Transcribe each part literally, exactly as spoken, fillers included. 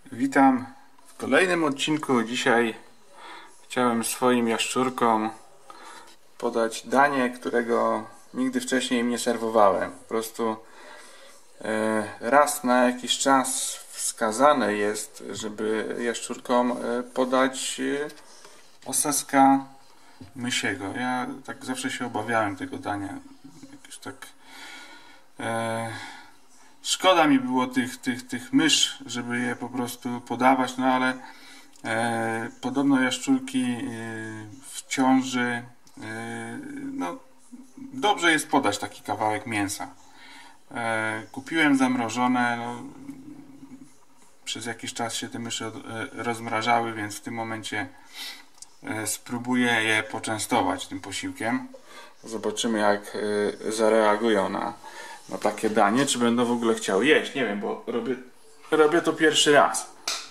Witam w kolejnym odcinku. Dzisiaj chciałem swoim jaszczurkom podać danie, którego nigdy wcześniej im nie serwowałem. Po prostu raz na jakiś czas wskazane jest, żeby jaszczurkom podać oseska mysiego. Ja tak zawsze się obawiałem tego dania. Jakoś tak e, szkoda mi było tych, tych, tych mysz, żeby je po prostu podawać, no ale e, podobno jaszczurki e, w ciąży e, no dobrze jest podać taki kawałek mięsa. E, kupiłem zamrożone, no, przez jakiś czas się te myszy od, e, rozmrażały, więc w tym momencie e, spróbuję je poczęstować tym posiłkiem. Zobaczymy, jak e, zareagują na, na takie danie, czy będą w ogóle chciały jeść. Nie wiem, bo robię, robię to pierwszy raz.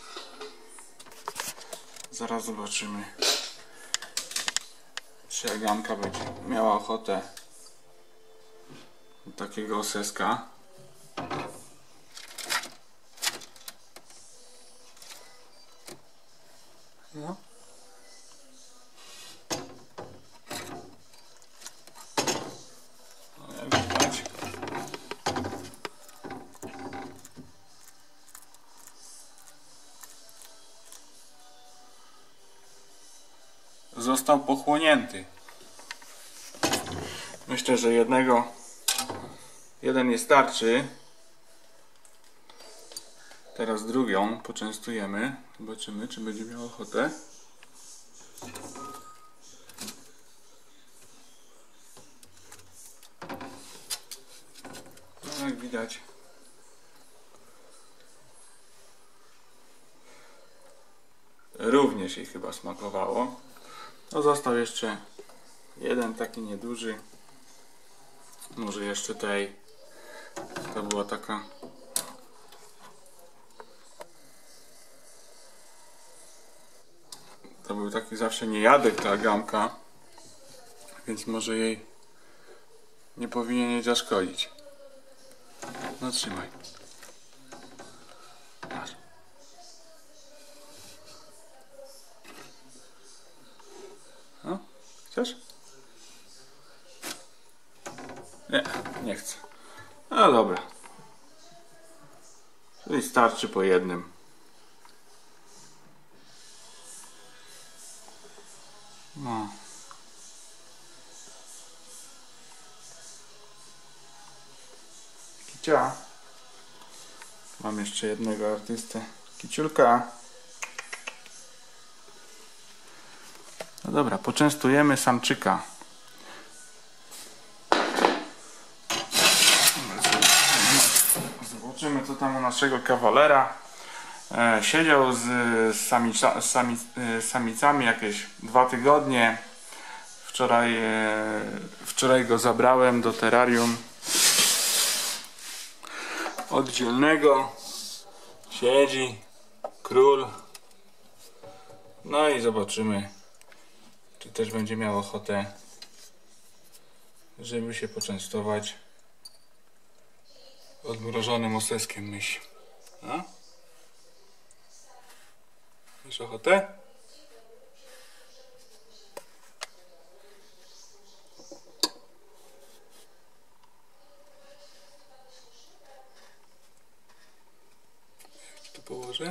Zaraz zobaczymy, czy Aganka będzie miała ochotę na takiego oseska. No. Jak widać, został pochłonięty. Myślę, że jednego jeden nie starczy. Teraz drugą poczęstujemy. Zobaczymy, czy będzie miał ochotę. No, jak widać, również jej chyba smakowało. No, został jeszcze jeden taki nieduży. Może jeszcze tej. To była taka To był taki zawsze niejadek, ta Agamka, więc może jej nie powinien jej zaszkodzić. No trzymaj. Masz. No, chcesz? Nie, nie chcę. No dobra. Czyli starczy po jednym. No. Kicia. Mam jeszcze jednego artystę. Kiciulka. No dobra, poczęstujemy samczyka. Zobaczymy, co tam u naszego kawalera. E, siedział z, z, samica, z sami, samicami jakieś dwa tygodnie. Wczoraj, e, wczoraj go zabrałem do terrarium oddzielnego. Siedzi król. No i zobaczymy, czy też będzie miał ochotę, żeby się poczęstować odmrożonym oseskiem mysi. No? Masz ochotę? Tu położę.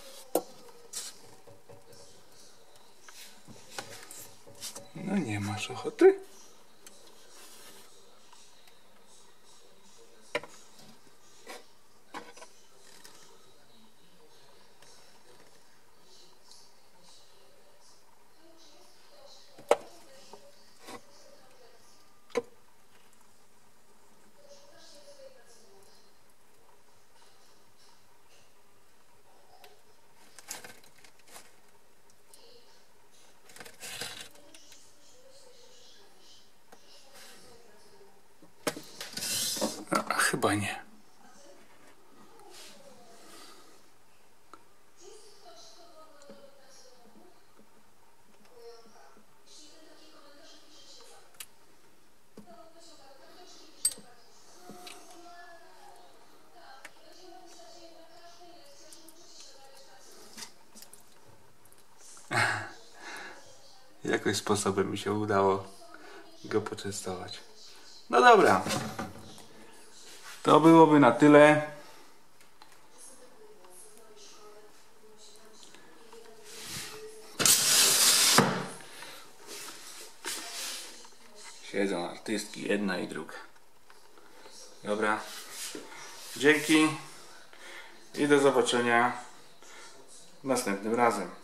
No nie masz ochoty? A, chyba nie. jakoś sposobem mi się udało go poczęstować. No dobra. To byłoby na tyle. Siedzą artystki, jedna i druga. Dobra. Dzięki i do zobaczenia następnym razem.